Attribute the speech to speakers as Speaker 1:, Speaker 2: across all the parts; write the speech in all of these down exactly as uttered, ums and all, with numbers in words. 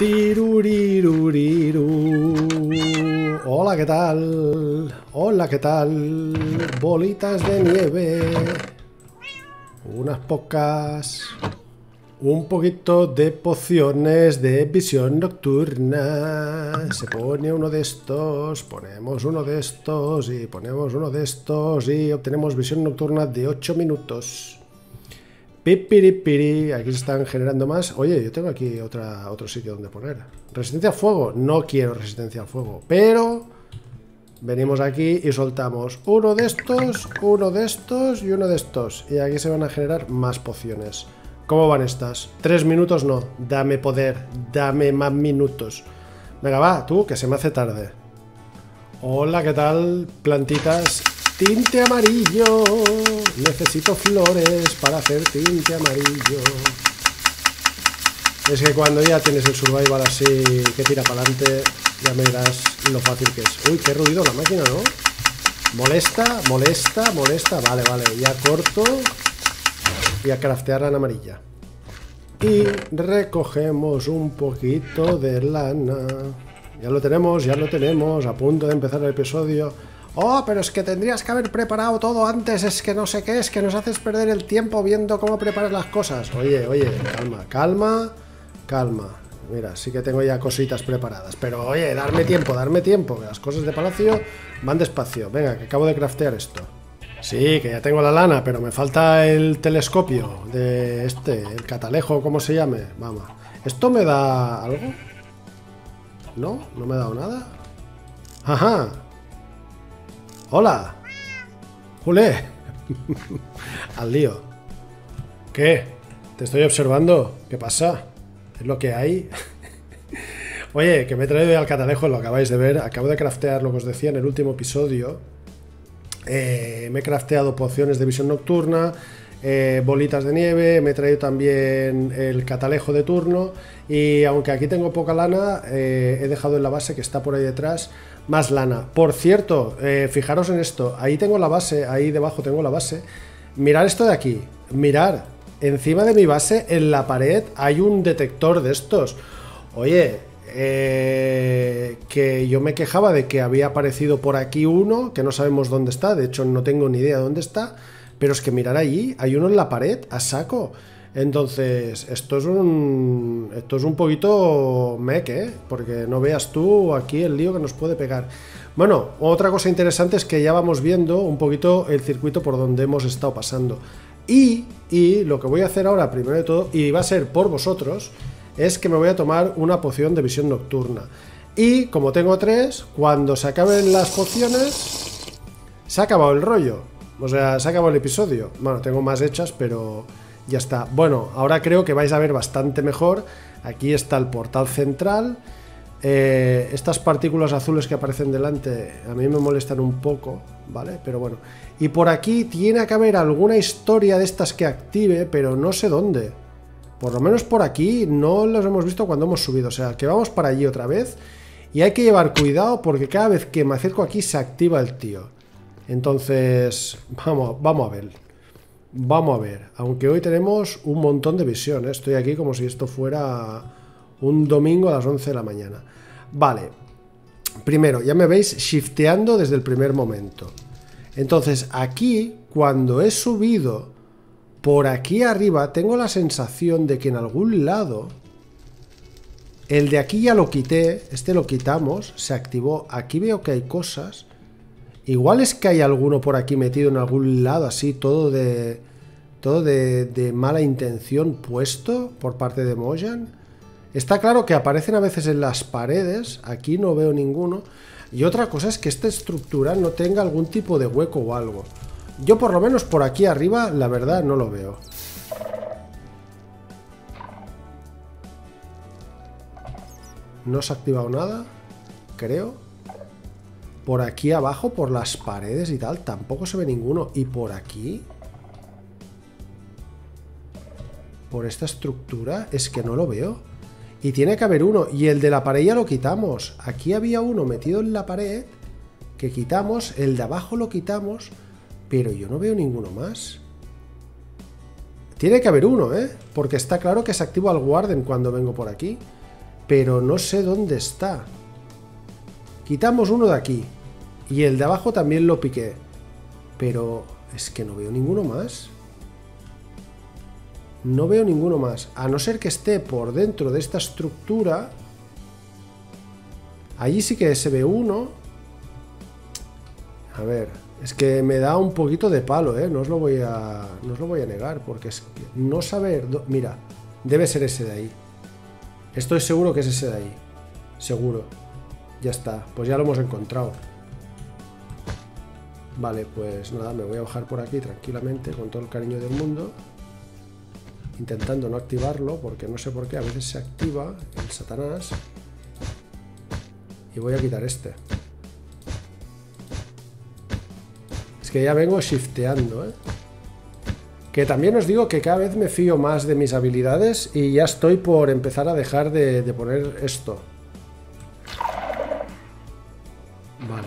Speaker 1: Tiruriruriru. Hola, ¿qué tal? Hola, ¿qué tal? Bolitas de nieve. Unas pocas. Un poquito de pociones de visión nocturna. Se pone uno de estos, ponemos uno de estos y ponemos uno de estos y obtenemos visión nocturna de ocho minutos. Pipiripiri, aquí se están generando más. Oye, yo tengo aquí otra, otro sitio donde poner. Resistencia al fuego, no quiero resistencia al fuego, pero venimos aquí y soltamos uno de estos, uno de estos y uno de estos. Y aquí se van a generar más pociones. ¿Cómo van estas? Tres minutos no, dame poder, dame más minutos. Venga, va, tú, que se me hace tarde. Hola, ¿qué tal, plantitas? Tinte amarillo. Necesito flores para hacer tinte amarillo. Es que cuando ya tienes el survival así que tira para adelante, ya me dirás lo fácil que es. Uy, qué ruido la máquina, ¿no? Molesta, molesta, molesta. Vale, vale, ya corto. Y a craftear lana amarilla. Y recogemos un poquito de lana. Ya lo tenemos, ya lo tenemos. A punto de empezar el episodio. Oh, pero es que tendrías que haber preparado todo antes. Es que no sé qué, es que nos haces perder el tiempo viendo cómo preparas las cosas. Oye, oye, calma, calma, calma. Mira, sí que tengo ya cositas preparadas. Pero oye, darme tiempo, darme tiempo. Que las cosas de palacio van despacio. Venga, que acabo de craftear esto. Sí, que ya tengo la lana, pero me falta el telescopio de este, el catalejo, ¿cómo se llame? Vamos. ¿Esto me da algo? ¿No? ¿No me ha dado nada? ¡Ajá! ¡Hola! ¡Julé! Al lío. ¿Qué? Te estoy observando. ¿Qué pasa? ¿Es lo que hay? Oye, que me he traído ya el catalejo, lo acabáis de ver. Acabo de craftear lo que os decía en el último episodio. Eh, me he crafteado pociones de visión nocturna, eh, bolitas de nieve, me he traído también el catalejo de turno y aunque aquí tengo poca lana, eh, he dejado en la base que está por ahí detrás más lana. Por cierto, eh, fijaros en esto, ahí tengo la base, ahí debajo tengo la base. Mirad esto de aquí, mirad, encima de mi base en la pared hay un detector de estos. Oye, Eh, que yo me quejaba de que había aparecido por aquí uno, que no sabemos dónde está, de hecho no tengo ni idea de dónde está, pero es que mirar allí, hay uno en la pared, a saco. Entonces, esto es un esto es un poquito mec, ¿eh? Porque no veas tú aquí el lío que nos puede pegar. Bueno, otra cosa interesante es que ya vamos viendo un poquito el circuito por donde hemos estado pasando. Y, y lo que voy a hacer ahora, primero de todo, y va a ser por vosotros, es que me voy a tomar una poción de visión nocturna. Y como tengo tres, cuando se acaben las pociones, se ha acabado el rollo. O sea, se ha acabado el episodio. Bueno, tengo más hechas, pero ya está. Bueno, ahora creo que vais a ver bastante mejor. Aquí está el portal central. Eh, estas partículas azules que aparecen delante a mí me molestan un poco, ¿vale? Pero bueno. Y por aquí tiene que haber alguna historia de estas que active, pero no sé dónde. Por lo menos por aquí no los hemos visto cuando hemos subido. O sea, que vamos para allí otra vez. Y hay que llevar cuidado porque cada vez que me acerco aquí se activa el tío. Entonces, vamos, vamos a ver. Vamos a ver. Aunque hoy tenemos un montón de visión, ¿eh? Estoy aquí como si esto fuera un domingo a las once de la mañana. Vale. Primero, ya me veis shifteando desde el primer momento. Entonces, aquí, cuando he subido por aquí arriba, tengo la sensación de que en algún lado, el de aquí ya lo quité, este lo quitamos, se activó, aquí veo que hay cosas, igual es que hay alguno por aquí metido en algún lado, así, todo de todo de, de mala intención puesto por parte de Mojang. Está claro que aparecen a veces en las paredes, aquí no veo ninguno, y otra cosa es que esta estructura no tenga algún tipo de hueco o algo. Yo por lo menos por aquí arriba, la verdad, no lo veo. No se ha activado nada, creo. Por aquí abajo, por las paredes y tal, tampoco se ve ninguno. Y por aquí, por esta estructura, es que no lo veo. Y tiene que haber uno. Y el de la pared ya lo quitamos. Aquí había uno metido en la pared que quitamos. El de abajo lo quitamos. Pero yo no veo ninguno más. Tiene que haber uno, ¿eh? Porque está claro que se activa el Warden cuando vengo por aquí. pero no sé dónde está. Quitamos uno de aquí. Y el de abajo también lo piqué. Pero es que no veo ninguno más. No veo ninguno más. A no ser que esté por dentro de esta estructura. Allí sí que se ve uno. A ver, es que me da un poquito de palo, ¿eh? No os lo voy a, no os lo voy a negar, porque es que no saber... Mira, debe ser ese de ahí. Estoy seguro que es ese de ahí. Seguro. Ya está, pues ya lo hemos encontrado. Vale, pues nada, me voy a bajar por aquí tranquilamente, con todo el cariño del mundo. Intentando no activarlo, porque no sé por qué, a veces se activa el Satanás. Y voy a quitar este. Es que ya vengo shifteando, ¿eh? Que también os digo que cada vez me fío más de mis habilidades y ya estoy por empezar a dejar de, de poner esto. Vale.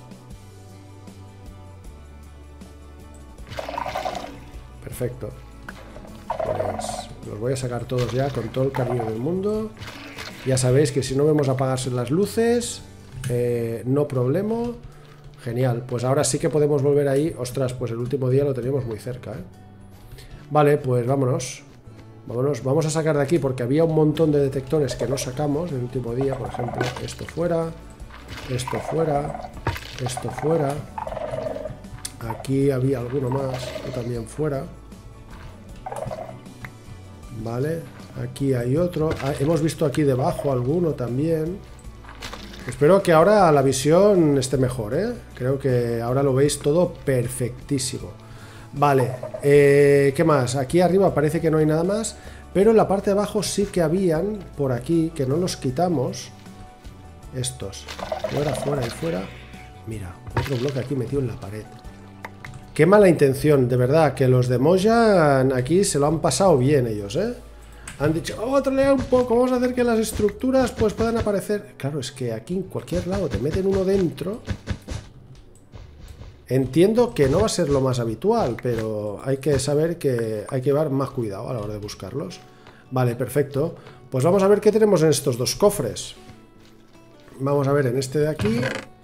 Speaker 1: Perfecto. Pues los voy a sacar todos ya con todo el cariño del mundo. Ya sabéis que si no vemos apagarse las luces, eh, no problema. Genial, pues ahora sí que podemos volver ahí. Ostras, pues el último día lo teníamos muy cerca, ¿eh? Vale, pues vámonos. Vámonos, vamos a sacar de aquí porque había un montón de detectores que no sacamos el último día. Por ejemplo, esto fuera, esto fuera, esto fuera. Aquí había alguno más, esto también fuera. Vale, aquí hay otro. Ah, hemos visto aquí debajo alguno también. Espero que ahora la visión esté mejor, ¿eh? Creo que ahora lo veis todo perfectísimo. Vale, eh, ¿qué más? Aquí arriba parece que no hay nada más, pero en la parte de abajo sí que habían, por aquí, que no los quitamos. Estos. Fuera, fuera y fuera. Mira, otro bloque aquí metido en la pared. Qué mala intención, de verdad, que los de Mojang aquí se lo han pasado bien ellos, ¿eh? Han dicho, oh, trolear un poco, vamos a hacer que las estructuras pues puedan aparecer. Claro, es que aquí en cualquier lado te meten uno dentro. Entiendo que no va a ser lo más habitual, pero hay que saber que hay que llevar más cuidado a la hora de buscarlos. Vale, perfecto. Pues vamos a ver qué tenemos en estos dos cofres. Vamos a ver en este de aquí.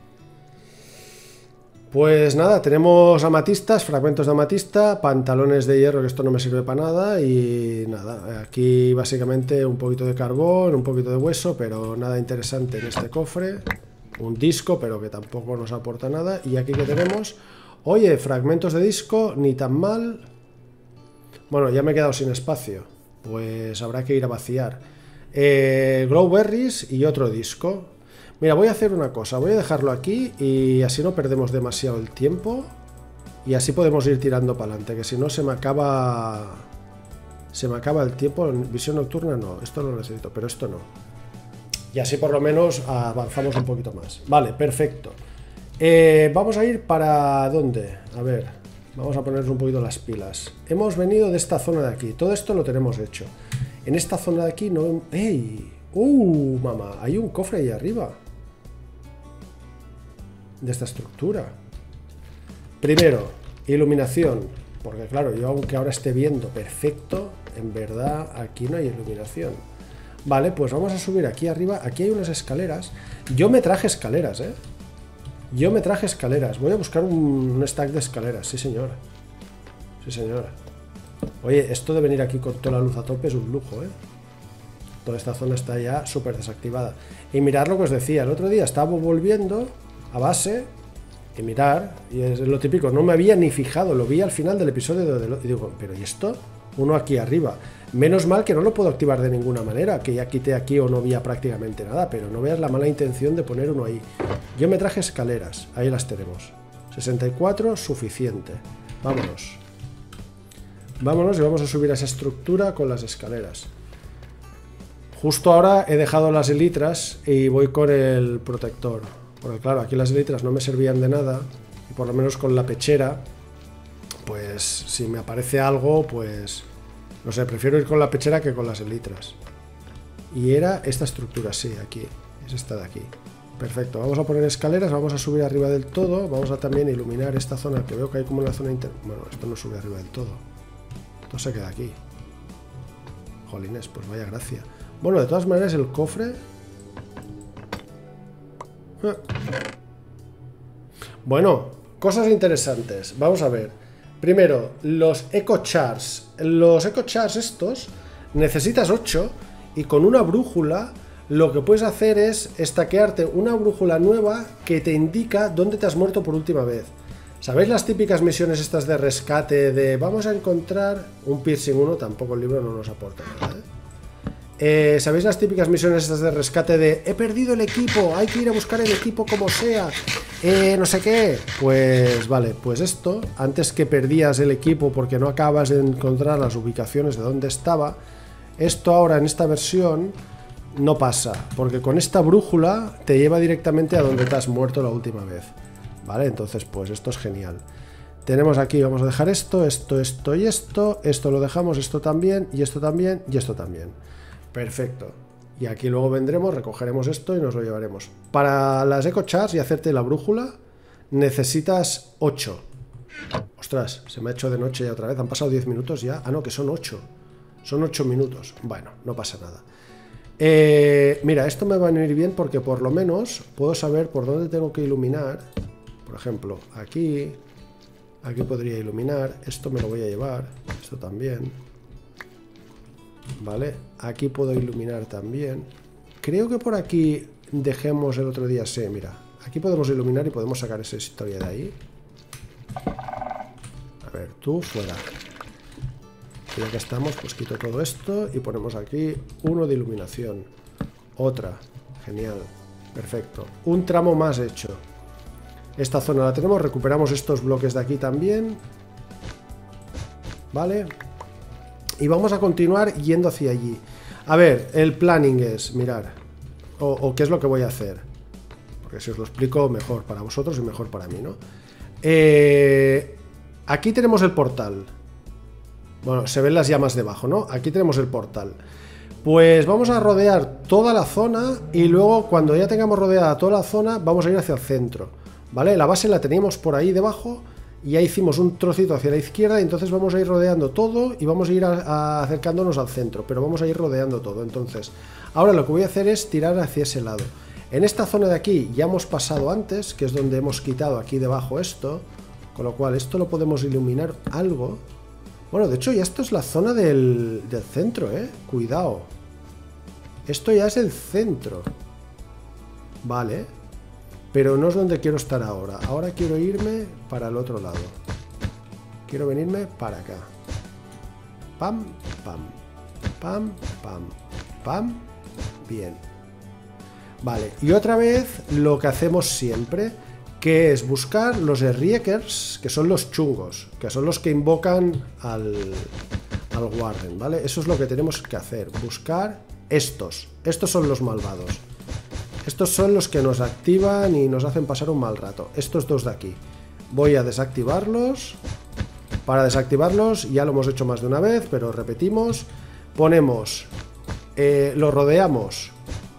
Speaker 1: Pues nada, tenemos amatistas, fragmentos de amatista, pantalones de hierro, que esto no me sirve para nada, y nada, aquí básicamente un poquito de carbón, un poquito de hueso, pero nada interesante en este cofre. Un disco, pero que tampoco nos aporta nada. Y aquí que tenemos, oye, fragmentos de disco, ni tan mal. Bueno, ya me he quedado sin espacio, pues habrá que ir a vaciar. eh, Glowberries y otro disco. Mira, voy a hacer una cosa, voy a dejarlo aquí y así no perdemos demasiado el tiempo y así podemos ir tirando para adelante, que si no se me acaba se me acaba el tiempo. Visión nocturna no, esto lo necesito, pero esto no. Y así por lo menos avanzamos un poquito más. Vale, perfecto. Eh, vamos a ir para... ¿dónde? A ver, vamos a ponernos un poquito las pilas. Hemos venido de esta zona de aquí, todo esto lo tenemos hecho. En esta zona de aquí no... ¡Ey! ¡Uh, mamá! Hay un cofre ahí arriba de esta estructura. Primero, iluminación, porque claro, yo aunque ahora esté viendo perfecto, en verdad aquí no hay iluminación. Vale, pues vamos a subir aquí arriba. Aquí hay unas escaleras. Yo me traje escaleras, ¿eh? Yo me traje escaleras. Voy a buscar un, un stack de escaleras, sí señora. Sí señora. Oye, esto de venir aquí con toda la luz a tope es un lujo, ¿eh? Toda esta zona está ya súper desactivada. Y mirad lo que os decía, el otro día estábamos volviendo a base y mirar, y es lo típico, no me había ni fijado, lo vi al final del episodio de lo, y digo, pero ¿y esto? Uno aquí arriba. Menos mal que no lo puedo activar de ninguna manera, que ya quité aquí o no había prácticamente nada, pero no veas la mala intención de poner uno ahí. Yo me traje escaleras, ahí las tenemos. sesenta y cuatro, suficiente. Vámonos. Vámonos y vamos a subir a esa estructura con las escaleras. Justo ahora he dejado las elitras y voy con el protector. Porque claro, aquí las elitras no me servían de nada. Y por lo menos con la pechera, pues si me aparece algo, pues... no sé, prefiero ir con la pechera que con las elitras. Y era esta estructura, sí, aquí. Es esta de aquí. Perfecto, vamos a poner escaleras, vamos a subir arriba del todo. Vamos a también iluminar esta zona, que veo que hay como una zona inter... Bueno, esto no sube arriba del todo. Esto se queda aquí. Jolines, pues vaya gracia. Bueno, de todas maneras el cofre... Ah. Bueno, cosas interesantes. Vamos a ver. Primero, los Eco Chars. Los Eco Chars estos necesitas ocho y con una brújula lo que puedes hacer es estaquearte una brújula nueva que te indica dónde te has muerto por última vez. ¿Sabéis las típicas misiones estas de rescate de vamos a encontrar un piercing uno? Tampoco el libro no nos aporta nada, ¿eh? Eh, ¿Sabéis las típicas misiones estas de rescate de he perdido el equipo, hay que ir a buscar el equipo como sea, eh, no sé qué? Pues vale, pues esto, antes que perdías el equipo porque no acabas de encontrar las ubicaciones de dónde estaba, esto ahora en esta versión no pasa, porque con esta brújula te lleva directamente a donde te has muerto la última vez, ¿vale? Entonces pues esto es genial. Tenemos aquí, vamos a dejar esto, esto, esto y esto, esto lo dejamos, esto también, y esto también, y esto también. Perfecto. Y aquí luego vendremos, recogeremos esto y nos lo llevaremos. Para las Eco Chars y hacerte la brújula necesitas ocho. Ostras, se me ha hecho de noche ya otra vez. Han pasado diez minutos ya. Ah, no, que son ocho. Son ocho minutos. Bueno, no pasa nada. Eh, mira, esto me va a venir bien porque por lo menos puedo saber por dónde tengo que iluminar. Por ejemplo, aquí. Aquí podría iluminar. Esto me lo voy a llevar. Esto también. Vale, aquí puedo iluminar también. Creo que por aquí dejemos el otro día, sí, mira. Aquí podemos iluminar y podemos sacar esa historia de ahí. A ver, tú fuera. Y ya que estamos, pues quito todo esto y ponemos aquí uno de iluminación. Otra, genial, perfecto. Un tramo más hecho. Esta zona la tenemos, recuperamos estos bloques de aquí también. Vale. Y vamos a continuar yendo hacia allí. A ver, el planning es, mirar, o, o qué es lo que voy a hacer. Porque si os lo explico, mejor para vosotros y mejor para mí, ¿no? Eh, aquí tenemos el portal. Bueno, se ven las llamas debajo, ¿no? Aquí tenemos el portal. Pues vamos a rodear toda la zona y luego cuando ya tengamos rodeada toda la zona, vamos a ir hacia el centro, ¿vale? La base la teníamos por ahí debajo. Y ya hicimos un trocito hacia la izquierda y entonces vamos a ir rodeando todo y vamos a ir a, a acercándonos al centro, pero vamos a ir rodeando todo. Entonces, ahora lo que voy a hacer es tirar hacia ese lado. En esta zona de aquí ya hemos pasado antes, que es donde hemos quitado aquí debajo esto, con lo cual esto lo podemos iluminar algo. Bueno, de hecho ya esto es la zona del, del centro, ¿eh? Cuidado. Esto ya es el centro. Vale. Pero no es donde quiero estar ahora. Ahora quiero irme para el otro lado. Quiero venirme para acá. Pam, pam. Pam, pam. Pam. Bien. Vale. Y otra vez lo que hacemos siempre, que es buscar los Riekers, que son los chungos, que son los que invocan al, al Warden, ¿vale? Eso es lo que tenemos que hacer. Buscar estos. Estos son los malvados. Estos son los que nos activan y nos hacen pasar un mal rato. Estos dos de aquí. Voy a desactivarlos. Para desactivarlos, ya lo hemos hecho más de una vez, pero repetimos. Ponemos, eh, lo rodeamos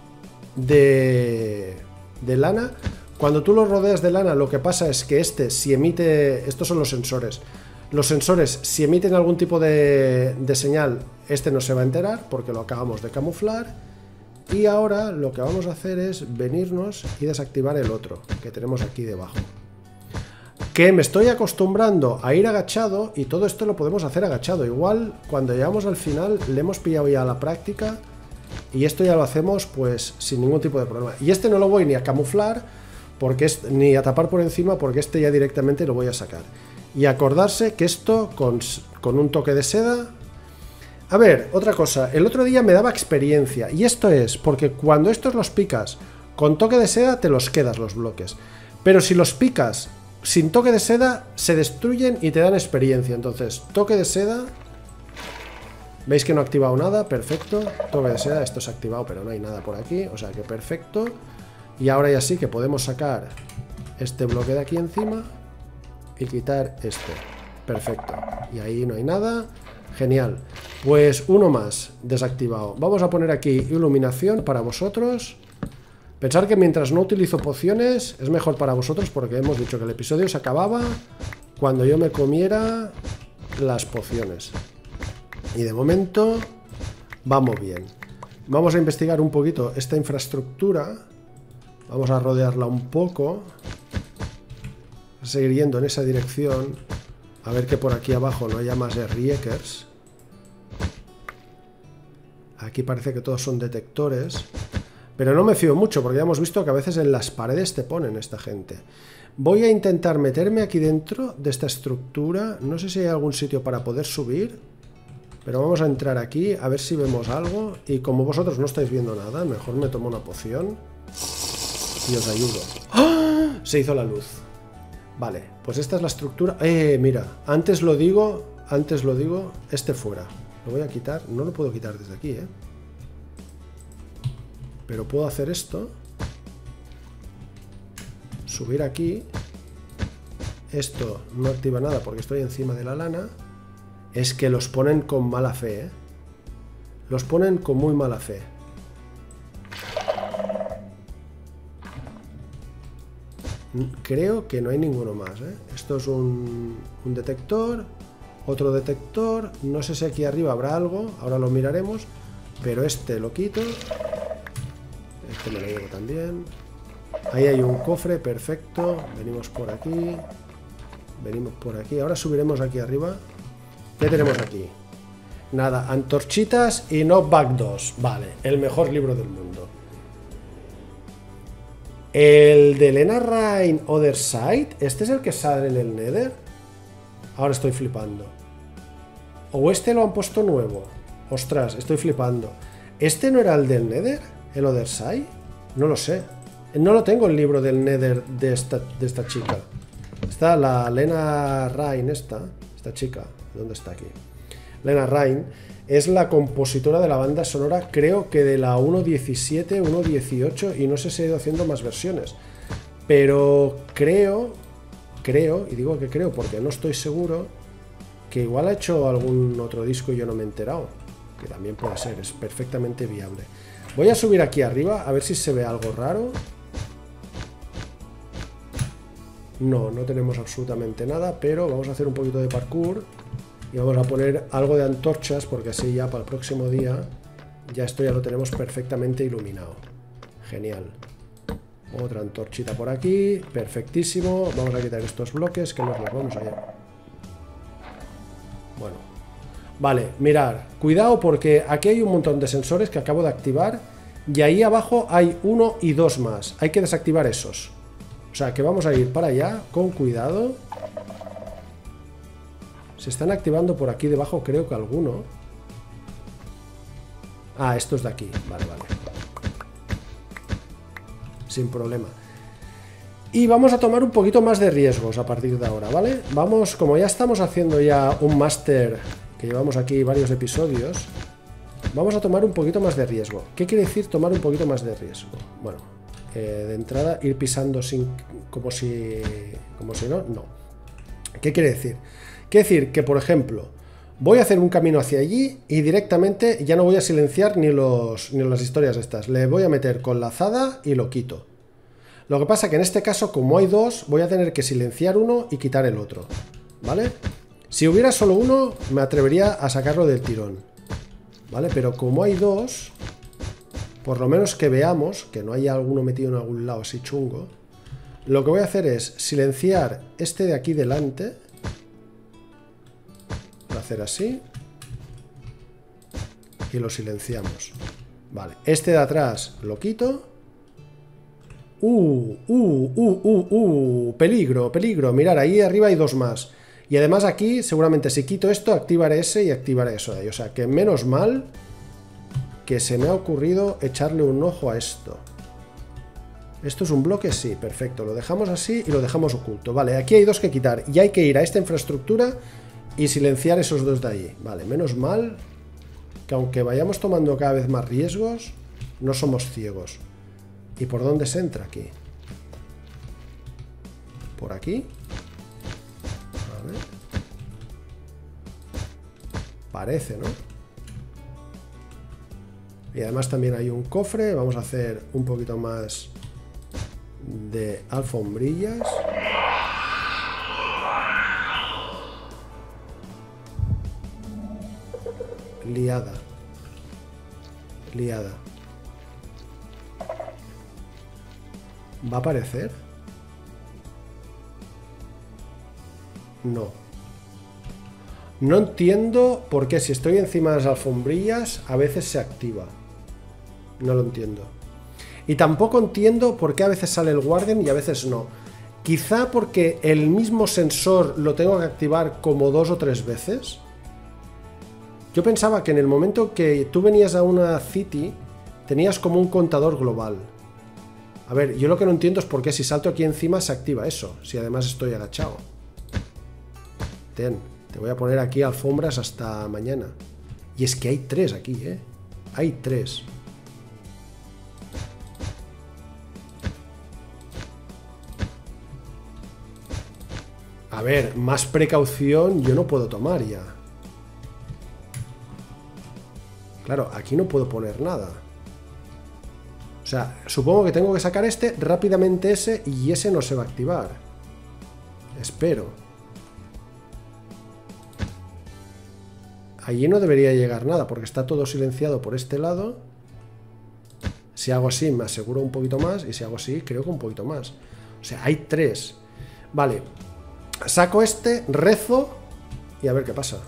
Speaker 1: de, de lana. Cuando tú lo rodeas de lana, lo que pasa es que este, si emite... Estos son los sensores. Los sensores, si emiten algún tipo de, de señal, este no se va a enterar porque lo acabamos de camuflar. Y ahora lo que vamos a hacer es venirnos y desactivar el otro que tenemos aquí debajo. Que me estoy acostumbrando a ir agachado y todo esto lo podemos hacer agachado. Igual cuando llegamos al final le hemos pillado ya la práctica y esto ya lo hacemos pues sin ningún tipo de problema. Y este no lo voy ni a camuflar porque es, ni a tapar por encima porque este ya directamente lo voy a sacar. Y acordarse que esto con, con un toque de seda... A ver, otra cosa, el otro día me daba experiencia, y esto es porque cuando estos los picas con toque de seda te los quedas los bloques, pero si los picas sin toque de seda se destruyen y te dan experiencia. Entonces, toque de seda, veis que no ha activado nada, perfecto, toque de seda, esto se ha activado pero no hay nada por aquí, o sea que perfecto, y ahora ya sí que podemos sacar este bloque de aquí encima y quitar este, perfecto, y ahí no hay nada. Genial, pues uno más desactivado. Vamos a poner aquí iluminación para vosotros. Pensar que mientras no utilizo pociones es mejor para vosotros porque hemos dicho que el episodio se acababa cuando yo me comiera las pociones. Y de momento vamos bien. Vamos a investigar un poquito esta infraestructura. Vamos a rodearla un poco. A seguir yendo en esa dirección. A ver que por aquí abajo no haya más Riekers. Aquí parece que todos son detectores. Pero no me fío mucho porque ya hemos visto que a veces en las paredes te ponen esta gente. Voy a intentar meterme aquí dentro de esta estructura. No sé si hay algún sitio para poder subir. Pero vamos a entrar aquí a ver si vemos algo. Y como vosotros no estáis viendo nada, mejor me tomo una poción y os ayudo. ¡Ah! Se hizo la luz. Vale, pues esta es la estructura. Eh, mira, antes lo digo, antes lo digo, este fuera. Lo voy a quitar, no lo puedo quitar desde aquí, ¿eh? Pero puedo hacer esto. Subir aquí. Esto no activa nada porque estoy encima de la lana. Es que los ponen con mala fe, ¿eh? Los ponen con muy mala fe. Creo que no hay ninguno más, ¿eh? Esto es un, un detector. Otro detector. No sé si aquí arriba habrá algo. Ahora lo miraremos. Pero este lo quito. Este me lo llevo también. Ahí hay un cofre, perfecto. Venimos por aquí. Venimos por aquí. Ahora subiremos aquí arriba. ¿Qué tenemos aquí? Nada, antorchitas y Knockback dos. Vale, el mejor libro del mundo. El de Lena Rain Other Side. ¿Este es el que sale en el Nether? Ahora estoy flipando. ¿O este lo han puesto nuevo? Ostras, estoy flipando. ¿Este no era el del Nether? ¿El Other Side? No lo sé. No lo tengo el libro del Nether de esta, de esta chica. Está la Lena Rain, esta. Esta chica. ¿Dónde está aquí? Lena Rain es la compositora de la banda sonora, creo que de la uno punto diecisiete, uno punto dieciocho, y no sé si ha ido haciendo más versiones. Pero creo, creo, y digo que creo porque no estoy seguro, que igual ha hecho algún otro disco y yo no me he enterado. Que también puede ser, es perfectamente viable. Voy a subir aquí arriba a ver si se ve algo raro. No, no tenemos absolutamente nada, pero vamos a hacer un poquito de parkour y vamos a poner algo de antorchas porque así ya para el próximo día ya esto ya lo tenemos perfectamente iluminado. Genial. Otra antorchita por aquí, perfectísimo. Vamos a quitar estos bloques que nos los vamos a llevar. Bueno, vale, mirar, cuidado porque aquí hay un montón de sensores que acabo de activar y ahí abajo hay uno y dos más. Hay que desactivar esos. O sea que vamos a ir para allá con cuidado. Se están activando por aquí debajo, creo que alguno. Ah, estos de aquí. Vale, vale. Sin problema. Y vamos a tomar un poquito más de riesgos a partir de ahora, ¿vale? Vamos, como ya estamos haciendo ya un máster, que llevamos aquí varios episodios, vamos a tomar un poquito más de riesgo. ¿Qué quiere decir tomar un poquito más de riesgo? Bueno, eh, de entrada ir pisando sin, como si, como si no, no. ¿Qué quiere decir? Quiere decir que, por ejemplo, voy a hacer un camino hacia allí y directamente ya no voy a silenciar ni, los, ni las historias estas. Le voy a meter con la azada y lo quito. Lo que pasa que en este caso, como hay dos, voy a tener que silenciar uno y quitar el otro, ¿vale? Si hubiera solo uno, me atrevería a sacarlo del tirón, ¿vale? Pero como hay dos, por lo menos que veamos, que no haya alguno metido en algún lado así chungo, lo que voy a hacer es silenciar este de aquí delante. Voy a hacer así. Y lo silenciamos. Vale, este de atrás lo quito. Uh, uh, uh, uh, uh, peligro, peligro. Mirad, ahí arriba hay dos más. Y además aquí, seguramente si quito esto, activaré ese y activaré eso de ahí. O sea, que menos mal que se me ha ocurrido echarle un ojo a esto. ¿Esto es un bloque? Sí, perfecto. Lo dejamos así y lo dejamos oculto. Vale, aquí hay dos que quitar. Y hay que ir a esta infraestructura y silenciar esos dos de ahí. Vale, menos mal que aunque vayamos tomando cada vez más riesgos, no somos ciegos. ¿Y por dónde se entra aquí? ¿Por aquí? Vale. Parece, ¿no? Y además también hay un cofre. Vamos a hacer un poquito más de alfombrillas. Liada. Liada. ¿Va a aparecer? No. No entiendo por qué si estoy encima de las alfombrillas a veces se activa. No lo entiendo. Y tampoco entiendo por qué a veces sale el Warden y a veces no. Quizá porque el mismo sensor lo tengo que activar como dos o tres veces. Yo pensaba que en el momento que tú venías a una city tenías como un contador global. A ver, yo lo que no entiendo es por qué si salto aquí encima se activa eso, si además estoy agachado. Ten, te voy a poner aquí alfombras hasta mañana. Y es que hay tres aquí, ¿eh? Hay tres. A ver, más precaución yo no puedo tomar ya. Claro, aquí no puedo poner nada. O sea, supongo que tengo que sacar este, rápidamente ese, y ese no se va a activar. Espero. Allí no debería llegar nada, porque está todo silenciado por este lado. Si hago así, me aseguro un poquito más, y si hago así, creo que un poquito más. O sea, hay tres. Vale. Saco este, rezo, y a ver qué pasa.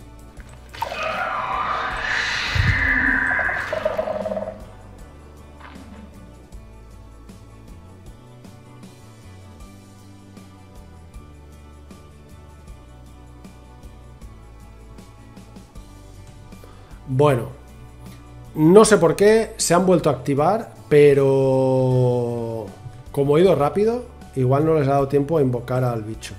Speaker 1: Bueno, no sé por qué se han vuelto a activar, pero como he ido rápido, igual no les ha dado tiempo a invocar al bicho.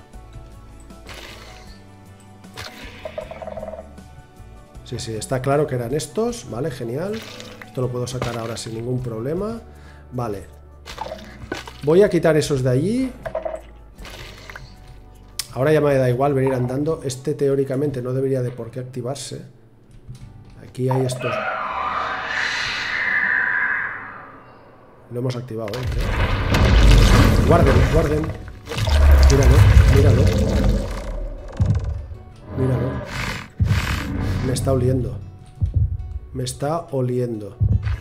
Speaker 1: Sí, sí, está claro que eran estos, vale, genial. Esto lo puedo sacar ahora sin ningún problema. Vale. Voy a quitar esos de allí. Ahora ya me da igual venir andando. Este teóricamente no debería de por qué activarse. Aquí hay estos. Lo hemos activado, ¿eh? Creo. Guarden, guarden. Míralo, míralo. Míralo. Me está oliendo. Me está oliendo.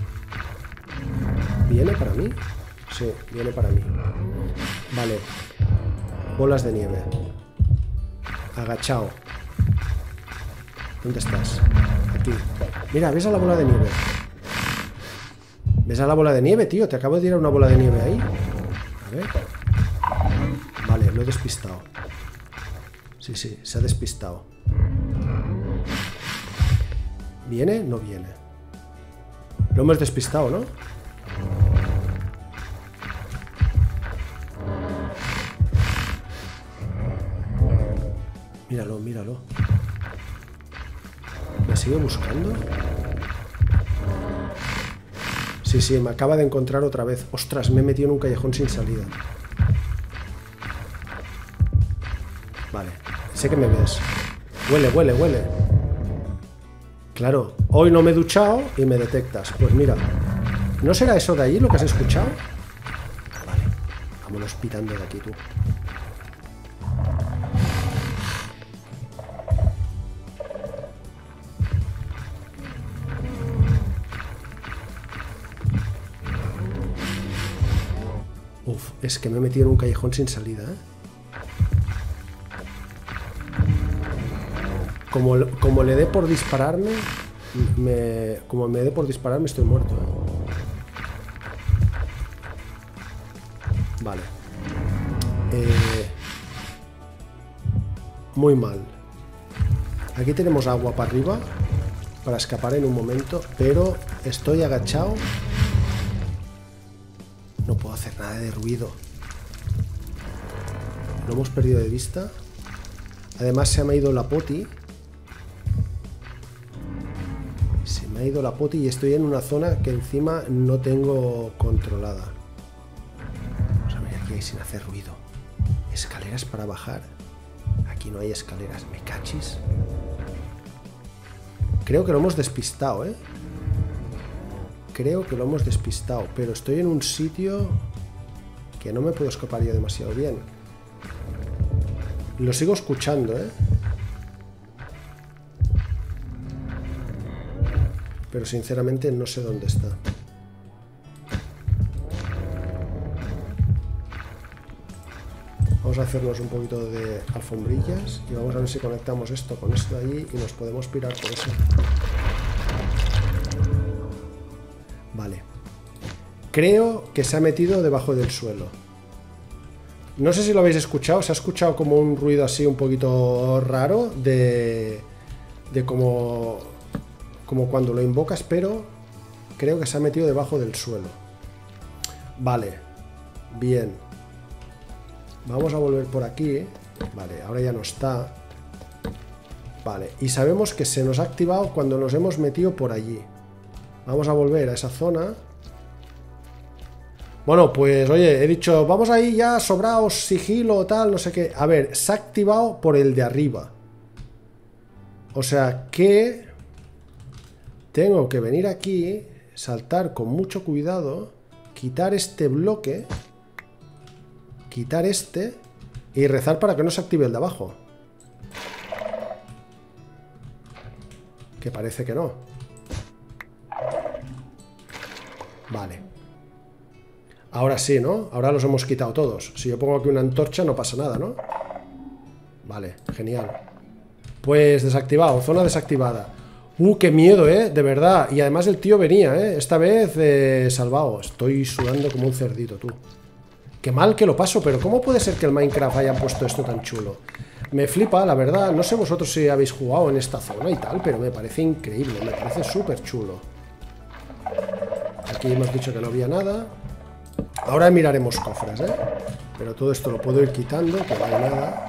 Speaker 1: ¿Viene para mí? Sí, viene para mí. Vale. Bolas de nieve. Agachao. ¿Dónde estás? Aquí. Mira, ¿ves a la bola de nieve? ¿Ves a la bola de nieve, tío? Te acabo de tirar una bola de nieve ahí. A ver. Vale, lo he despistado. Sí, sí, se ha despistado. ¿Viene? No viene. Lo hemos despistado, ¿no? Míralo, míralo. ¿Me sigue buscando? Sí, sí, me acaba de encontrar otra vez. Ostras, me he metido en un callejón sin salida. Vale, sé que me ves. Huele, huele, huele. Claro, hoy no me he duchado y me detectas. Pues mira, ¿no será eso de ahí lo que has escuchado? Vale, vámonos pitando de aquí, tú. Uf, es que me he metido en un callejón sin salida, ¿eh? Como, como le dé por dispararme, me, como me dé por dispararme estoy muerto, ¿eh? Vale. Eh, muy mal. Aquí tenemos agua para arriba para escapar en un momento, pero estoy agachado. No puedo hacer nada de ruido. Lo hemos perdido de vista. Además se me ha ido la poti. Se me ha ido la poti y estoy en una zona que encima no tengo controlada. Vamos a ver aquí sin hacer ruido. Escaleras para bajar. Aquí no hay escaleras. Me cachis. Creo que lo hemos despistado, ¿eh? Creo que lo hemos despistado, pero estoy en un sitio que no me puedo escapar yo demasiado bien. Lo sigo escuchando, ¿eh? pero sinceramente no sé dónde está. Vamos a hacernos un poquito de alfombrillas y vamos a ver si conectamos esto con esto de allí y nos podemos pirar por eso. Vale. Creo que se ha metido debajo del suelo. No sé si lo habéis escuchado, se ha escuchado como un ruido así un poquito raro de, de como, como cuando lo invocas, pero creo que se ha metido debajo del suelo. Vale, bien. Vamos a volver por aquí. Vale, ahora ya no está. Vale, y sabemos que se nos ha activado cuando nos hemos metido por allí. Vamos a volver a esa zona. Bueno, pues oye, he dicho, vamos ahí ya, sobraos, sigilo, tal, no sé qué. A ver, se ha activado por el de arriba. O sea que tengo que venir aquí, saltar con mucho cuidado, quitar este bloque, quitar este y rezar para que no se active el de abajo. Que parece que no. Vale. Ahora sí, ¿no? Ahora los hemos quitado todos. Si yo pongo aquí una antorcha no pasa nada, ¿no? Vale, genial. Pues desactivado, zona desactivada. Uh, qué miedo, ¿eh? De verdad. Y además el tío venía, ¿eh? Esta vez eh, salvado. Estoy sudando como un cerdito, tú. Qué mal que lo paso, pero ¿cómo puede ser que el Minecraft haya puesto esto tan chulo? Me flipa, la verdad. No sé vosotros si habéis jugado en esta zona y tal, pero me parece increíble. Me parece súper chulo. Aquí hemos dicho que no había nada. Ahora miraremos cofres, ¿eh? Pero todo esto lo puedo ir quitando, que no hay nada.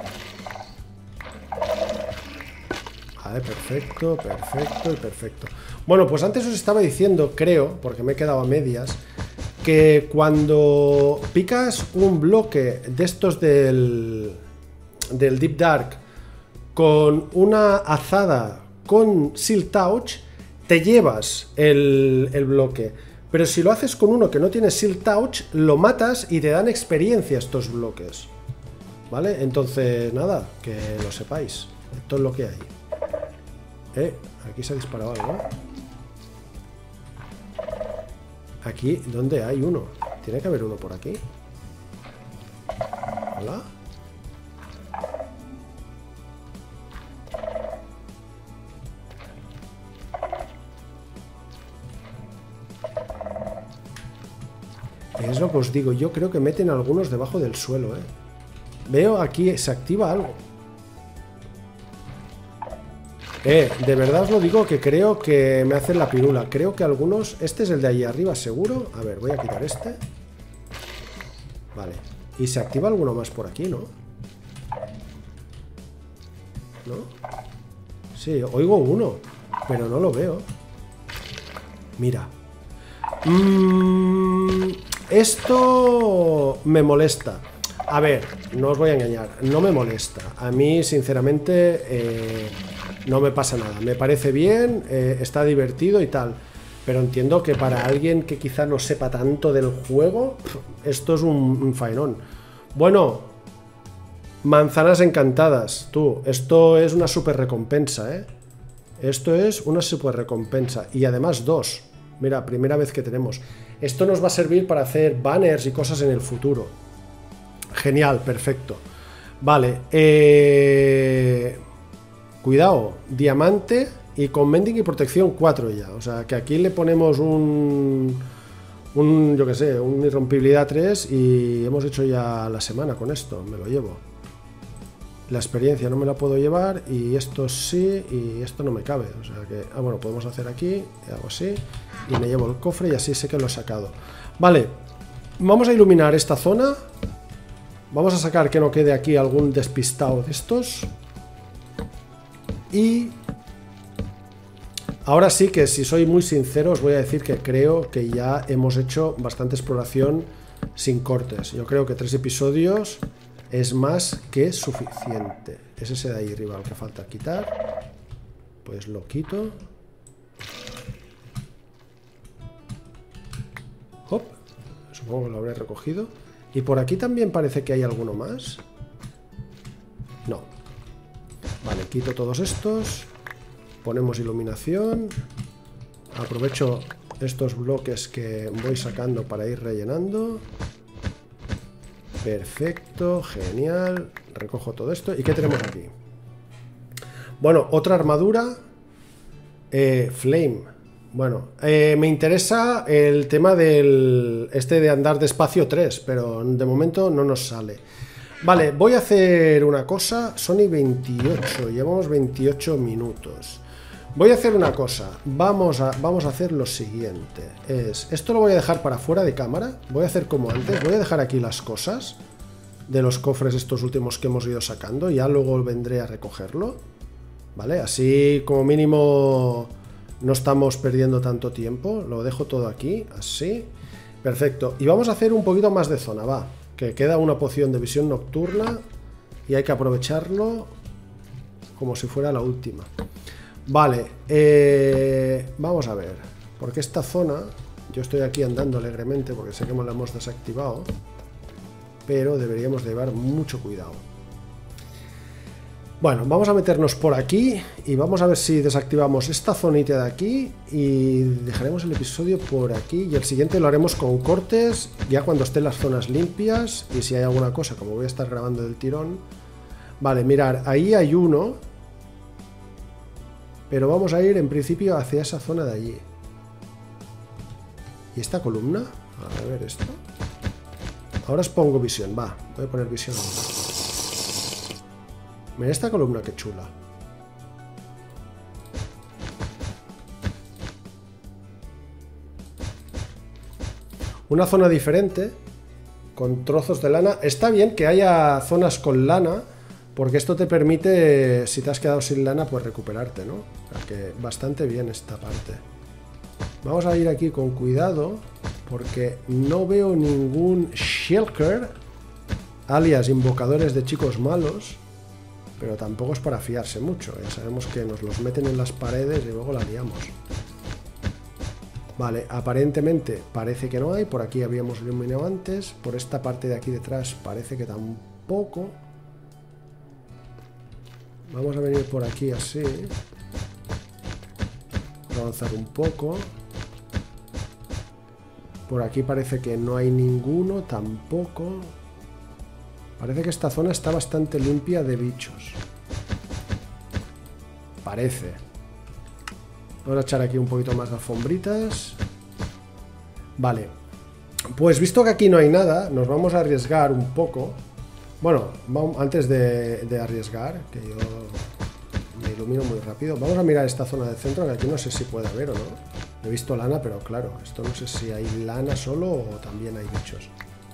Speaker 1: Vale, perfecto, perfecto y perfecto. Bueno, pues antes os estaba diciendo, creo, porque me he quedado a medias, que cuando picas un bloque de estos del, del Deep Dark con una azada con Seal Touch, te llevas el, el bloque. Pero si lo haces con uno que no tiene Seal Touch, lo matas y te dan experiencia estos bloques. ¿Vale? Entonces, nada, que lo sepáis. Esto es lo que hay. Eh, aquí se ha disparado algo, ¿no? Aquí, ¿dónde hay uno? Tiene que haber uno por aquí. Hola. Es lo que os digo, yo creo que meten algunos debajo del suelo, ¿eh? Veo aquí, se activa algo. Eh, de verdad os lo digo que creo que me hacen la pirula. Creo que algunos... Este es el de ahí arriba, seguro. A ver, voy a quitar este. Vale. Y se activa alguno más por aquí, ¿no? ¿No? Sí, oigo uno, pero no lo veo. Mira. Mmm... Esto me molesta. A ver, no os voy a engañar, no me molesta. A mí, sinceramente, eh, no me pasa nada. Me parece bien, eh, está divertido y tal. Pero entiendo que para alguien que quizá no sepa tanto del juego, esto es un, un faenón. Bueno, manzanas encantadas. Tú, esto es una super recompensa, ¿eh? Esto es una super recompensa. Y además dos. Mira, primera vez que tenemos. Esto nos va a servir para hacer banners y cosas en el futuro. Genial, perfecto. Vale, eh... cuidado, diamante y con mending y protección cuatro ya. O sea, que aquí le ponemos un... un, yo que sé, un irrompibilidad tres y hemos hecho ya la semana con esto. Me lo llevo. La experiencia no me la puedo llevar y esto sí y esto no me cabe. O sea que, ah, bueno, podemos hacer aquí, hago así y me llevo el cofre y así sé que lo he sacado. Vale, vamos a iluminar esta zona. Vamos a sacar que no quede aquí algún despistado de estos. Y ahora sí que, si soy muy sincero, os voy a decir que creo que ya hemos hecho bastante exploración sin cortes. Yo creo que tres episodios es más que suficiente. Es ese de ahí arriba el que falta quitar. Pues lo quito. Hop. Supongo que lo habré recogido. Y por aquí también parece que hay alguno más. No. Vale, quito todos estos. Ponemos iluminación. Aprovecho estos bloques que voy sacando para ir rellenando. Perfecto, genial. Recojo todo esto. ¿Y qué tenemos aquí? Bueno, otra armadura. Eh, flame. Bueno, eh, me interesa el tema del este de andar despacio tres, pero de momento no nos sale. Vale, voy a hacer una cosa. Sony veintiocho, llevamos veintiocho minutos. Voy a hacer una cosa. Vamos a, vamos a hacer lo siguiente. Es, esto lo voy a dejar para fuera de cámara. Voy a hacer como antes. Voy a dejar aquí las cosas de los cofres estos últimos que hemos ido sacando. Ya luego vendré a recogerlo. Vale, así como mínimo no estamos perdiendo tanto tiempo. Lo dejo todo aquí, así. Perfecto. Y vamos a hacer un poquito más de zona, va. Que queda una poción de visión nocturna y hay que aprovecharlo como si fuera la última. Vale, eh, vamos a ver. Porque esta zona, yo estoy aquí andando alegremente porque sé que la hemos desactivado, pero deberíamos de llevar mucho cuidado. Bueno, vamos a meternos por aquí y vamos a ver si desactivamos esta zonita de aquí y dejaremos el episodio por aquí y el siguiente lo haremos con cortes ya cuando estén las zonas limpias y si hay alguna cosa, como voy a estar grabando del tirón. Vale, mirar, ahí hay uno, pero vamos a ir en principio hacia esa zona de allí. ¿Y esta columna? A ver esto. Ahora os pongo visión, va, voy a poner visión. Mira esta columna, qué chula. Una zona diferente, con trozos de lana. Está bien que haya zonas con lana, porque esto te permite, si te has quedado sin lana, pues recuperarte, ¿no? O sea que bastante bien esta parte. Vamos a ir aquí con cuidado, porque no veo ningún shulker, alias invocadores de chicos malos. Pero tampoco es para fiarse mucho. Ya sabemos que nos los meten en las paredes y luego la liamos. Vale, aparentemente parece que no hay. Por aquí habíamos iluminado antes. Por esta parte de aquí detrás parece que tampoco. Vamos a venir por aquí así. Vamos a avanzar un poco. Por aquí parece que no hay ninguno tampoco. Parece que esta zona está bastante limpia de bichos. Parece. Vamos a echar aquí un poquito más de alfombritas. Vale. Pues visto que aquí no hay nada, nos vamos a arriesgar un poco. Bueno, vamos, antes de, de arriesgar, que yo me ilumino muy rápido, vamos a mirar esta zona del centro, que aquí no sé si puede haber o no. He visto lana, pero claro, esto no sé si hay lana solo o también hay bichos.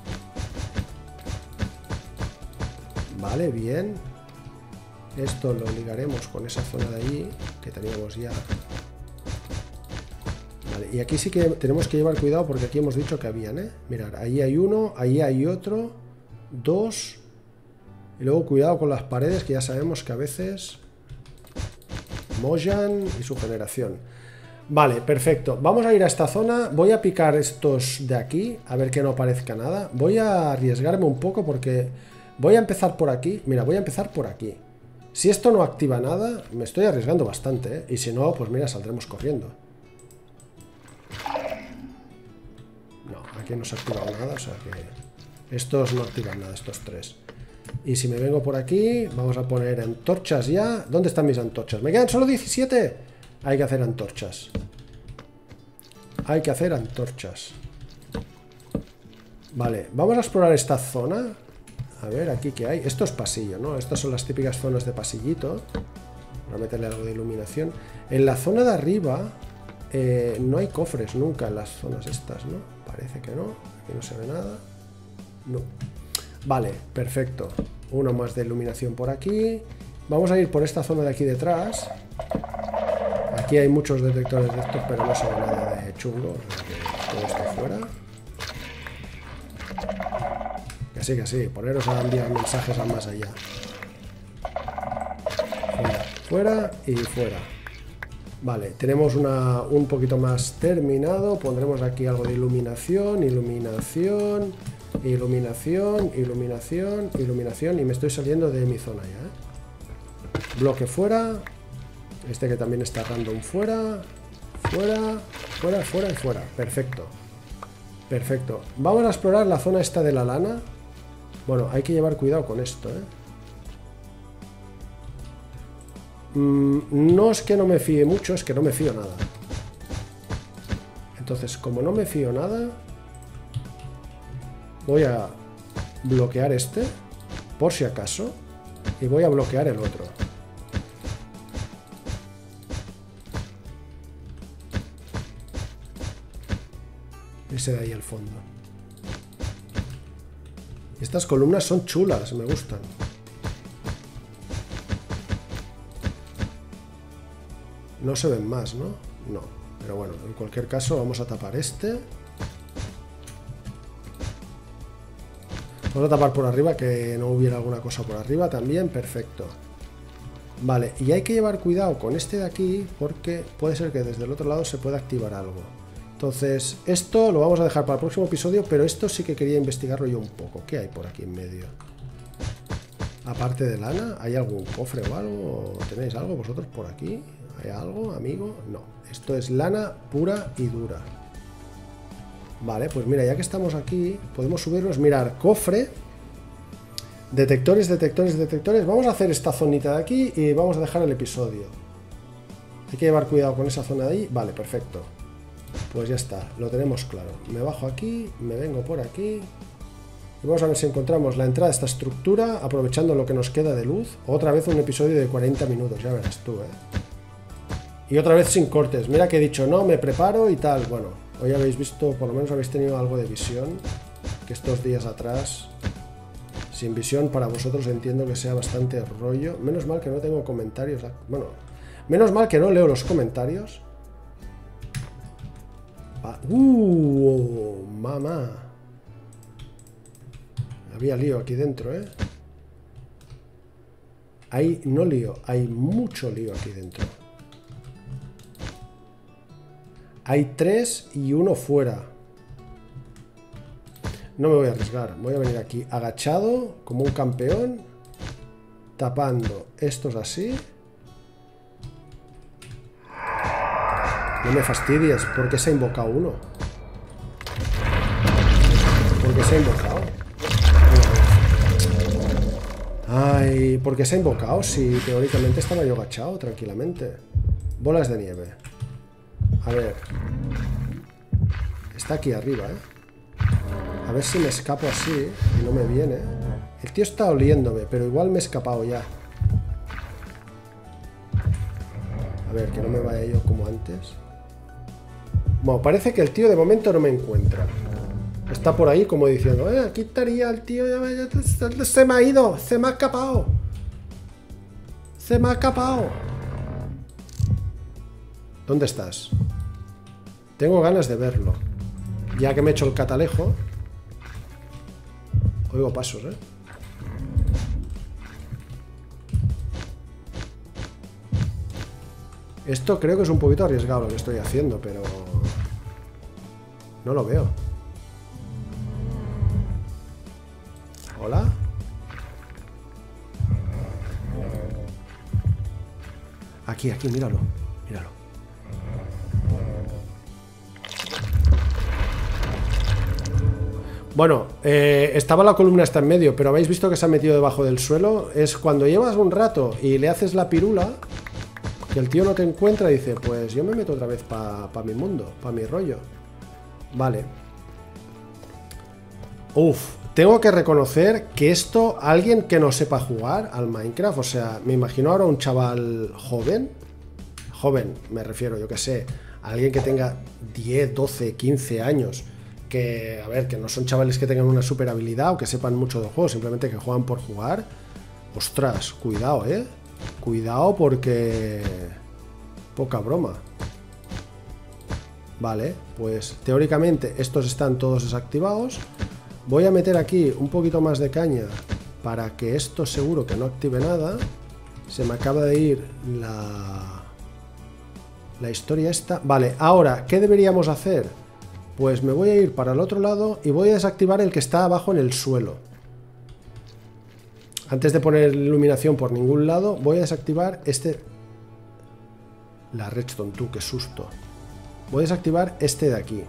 Speaker 1: Vale, bien. Esto lo ligaremos con esa zona de allí que teníamos ya. Vale, y aquí sí que tenemos que llevar cuidado porque aquí hemos dicho que habían, ¿eh? Mirad, ahí hay uno, ahí hay otro, dos. Y luego cuidado con las paredes, que ya sabemos que a veces mollan y su generación. Vale, perfecto. Vamos a ir a esta zona. Voy a picar estos de aquí, a ver que no aparezca nada. Voy a arriesgarme un poco porque... Voy a empezar por aquí. Mira, voy a empezar por aquí. Si esto no activa nada, me estoy arriesgando bastante, ¿eh? Y si no, pues mira, saldremos corriendo. No, aquí no se ha activado nada, o sea que... Estos no activan nada, estos tres. Y si me vengo por aquí, vamos a poner antorchas ya. ¿Dónde están mis antorchas? ¡Me quedan solo diecisiete! Hay que hacer antorchas. Hay que hacer antorchas. Vale, vamos a explorar esta zona. A ver, aquí qué hay. Esto es pasillo, ¿no? Estas son las típicas zonas de pasillito. Voy a meterle algo de iluminación. En la zona de arriba eh, no hay cofres nunca en las zonas estas, ¿no? Parece que no. Aquí no se ve nada. No. Vale, perfecto. Uno más de iluminación por aquí. Vamos a ir por esta zona de aquí detrás. Aquí hay muchos detectores de estos, pero no se ve nada de chungo. Todo esto fuera. Que sí, que sí, poneros a enviar mensajes al más allá. Fuera, fuera y fuera. Vale, tenemos una, un poquito más terminado. Pondremos aquí algo de iluminación, iluminación, iluminación, iluminación, iluminación. Y me estoy saliendo de mi zona ya. Bloque fuera. Este que también está random fuera. Fuera, fuera, fuera y fuera. Perfecto. Perfecto. Vamos a explorar la zona esta de la lana. Bueno, hay que llevar cuidado con esto, ¿eh? Mm, no es que no me fíe mucho, es que no me fío nada. Entonces, como no me fío nada, voy a bloquear este, por si acaso, y voy a bloquear el otro. Ese de ahí al fondo. Estas columnas son chulas, me gustan. No se ven más, ¿no? No. Pero bueno, en cualquier caso vamos a tapar este. Vamos a tapar por arriba, que no hubiera alguna cosa por arriba también. Perfecto. Vale, y hay que llevar cuidado con este de aquí, porque puede ser que desde el otro lado se pueda activar algo. Entonces, esto lo vamos a dejar para el próximo episodio, pero esto sí que quería investigarlo yo un poco. ¿Qué hay por aquí en medio? Aparte de lana, ¿hay algún cofre o algo? ¿Tenéis algo vosotros por aquí? ¿Hay algo, amigo? No. Esto es lana pura y dura. Vale, pues mira, ya que estamos aquí, podemos subirnos. Mirar, cofre. Detectores, detectores, detectores. Vamos a hacer esta zonita de aquí y vamos a dejar el episodio. Hay que llevar cuidado con esa zona de ahí. Vale, perfecto. Pues ya está, lo tenemos claro. Me bajo aquí, me vengo por aquí. Y vamos a ver si encontramos la entrada a esta estructura, aprovechando lo que nos queda de luz. Otra vez un episodio de cuarenta minutos, ya verás tú, ¿eh? Y otra vez sin cortes. Mira que he dicho, no, me preparo y tal. Bueno, hoy habéis visto, por lo menos habéis tenido algo de visión. Que estos días atrás, sin visión para vosotros entiendo que sea bastante rollo. Menos mal que no tengo comentarios. Bueno, menos mal que no leo los comentarios. Ah, ¡Uh! ¡Mamá! Había lío aquí dentro, ¿eh? Hay, no lío, hay mucho lío aquí dentro. Hay tres y uno fuera. No me voy a arriesgar. Voy a venir aquí agachado, como un campeón, tapando estos así. No me fastidies, ¿por qué se ha invocado uno? ¿Por qué se ha invocado? Ay, ¿por qué se ha invocado? Si teóricamente estaba yo agachado, tranquilamente. Bolas de nieve. A ver. Está aquí arriba, ¿eh? A ver si me escapo así y no me viene. El tío está oliéndome, pero igual me he escapado ya. A ver, que no me vaya yo como antes. Bueno, parece que el tío de momento no me encuentra. Está por ahí como diciendo, eh, aquí estaría el tío, ya me, ya, se me ha ido, se me ha escapado. Se me ha escapado. ¿Dónde estás? Tengo ganas de verlo. Ya que me he hecho el catalejo. Oigo pasos, ¿eh? Esto creo que es un poquito arriesgado lo que estoy haciendo, pero... no lo veo. ¿Hola? Aquí, aquí, míralo. Míralo. Bueno, eh, estaba la columna esta en medio, pero habéis visto que se ha metido debajo del suelo. Es cuando llevas un rato y le haces la pirula, que el tío no te encuentra y dice, pues yo me meto otra vez para pa mi mundo, para mi rollo. Vale. Uf, tengo que reconocer que esto, alguien que no sepa jugar al Minecraft, o sea, me imagino ahora un chaval joven, joven, me refiero, yo que sé, alguien que tenga diez, doce, quince años, que, a ver, que no son chavales que tengan una super habilidad o que sepan mucho del juego, simplemente que juegan por jugar. Ostras, cuidado, eh. Cuidado porque... poca broma. Vale, pues teóricamente estos están todos desactivados. Voy a meter aquí un poquito más de caña para que esto seguro que no active nada. Se me acaba de ir la... la historia esta. Vale, ahora, ¿qué deberíamos hacer? Pues me voy a ir para el otro lado y voy a desactivar el que está abajo en el suelo. Antes de poner iluminación por ningún lado, voy a desactivar este... La redstone, tú, qué susto. voy a desactivar este de aquí.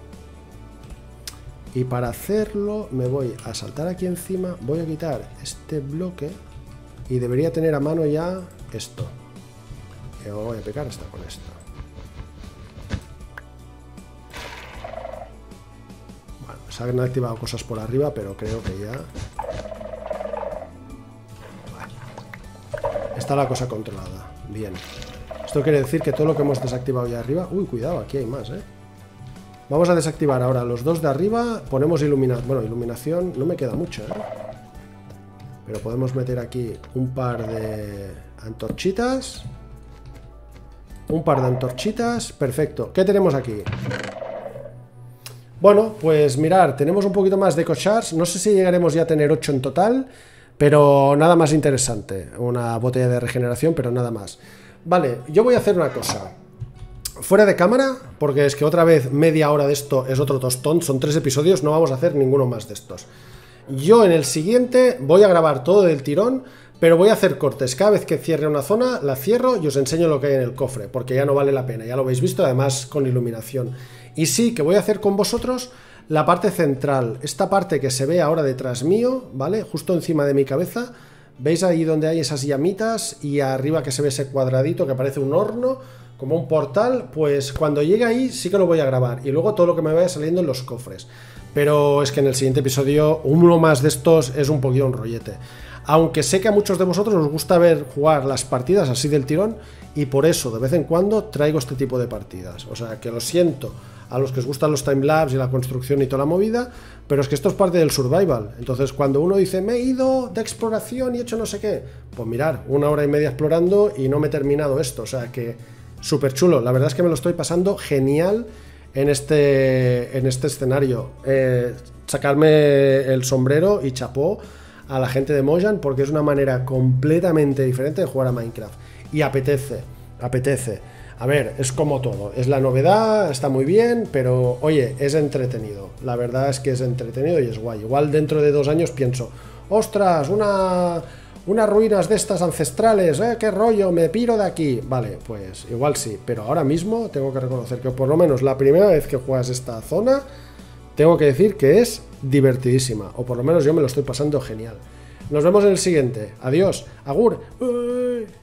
Speaker 1: Y para hacerlo me voy a saltar aquí encima, voy a quitar este bloque y debería tener a mano ya esto. Y voy a pegar hasta con esto. Bueno, se han activado cosas por arriba, pero creo que ya... Vale. Está la cosa controlada. Bien. Esto quiere decir que todo lo que hemos desactivado ya arriba... Uy, cuidado, aquí hay más, ¿eh? Vamos a desactivar ahora los dos de arriba. Ponemos iluminación. Bueno, iluminación no me queda mucho, ¿eh? Pero podemos meter aquí un par de antorchitas. Un par de antorchitas. Perfecto. ¿Qué tenemos aquí? Bueno, pues mirar, tenemos un poquito más de eco-shards. No sé si llegaremos ya a tener ocho en total, pero nada más interesante. Una botella de regeneración, pero nada más. Vale, yo voy a hacer una cosa. Fuera de cámara, porque es que otra vez media hora de esto es otro tostón, son tres episodios, no vamos a hacer ninguno más de estos. Yo en el siguiente voy a grabar todo del tirón, pero voy a hacer cortes. Cada vez que cierre una zona, la cierro y os enseño lo que hay en el cofre, porque ya no vale la pena, ya lo habéis visto, además con iluminación. Y sí, que voy a hacer con vosotros la parte central, esta parte que se ve ahora detrás mío, ¿vale? Justo encima de mi cabeza, ¿veis ahí donde hay esas llamitas? Y arriba que se ve ese cuadradito que parece un horno, como un portal, pues cuando llegue ahí sí que lo voy a grabar. Y luego todo lo que me vaya saliendo en los cofres. Pero es que en el siguiente episodio uno más de estos es un poquito un rollete. Aunque sé que a muchos de vosotros os gusta ver jugar las partidas así del tirón, y por eso de vez en cuando traigo este tipo de partidas. O sea que lo siento a los que os gustan los timelapse y la construcción y toda la movida, pero es que esto es parte del survival. Entonces cuando uno dice, me he ido de exploración y he hecho no sé qué, pues mirar, una hora y media explorando y no me he terminado esto. O sea que súper chulo, la verdad es que me lo estoy pasando genial en este, en este escenario. Eh, sacarme el sombrero y chapó a la gente de Mojang, porque es una manera completamente diferente de jugar a Minecraft. Y apetece, apetece. A ver, es como todo, es la novedad, está muy bien, pero oye, es entretenido. La verdad es que es entretenido y es guay. Igual dentro de dos años pienso, ostras, una... unas ruinas de estas ancestrales, ¿eh? ¿Qué rollo? Me piro de aquí. Vale, pues igual sí, pero ahora mismo tengo que reconocer que por lo menos la primera vez que juegas esta zona, tengo que decir que es divertidísima, o por lo menos yo me lo estoy pasando genial. Nos vemos en el siguiente. Adiós. Agur. Uy.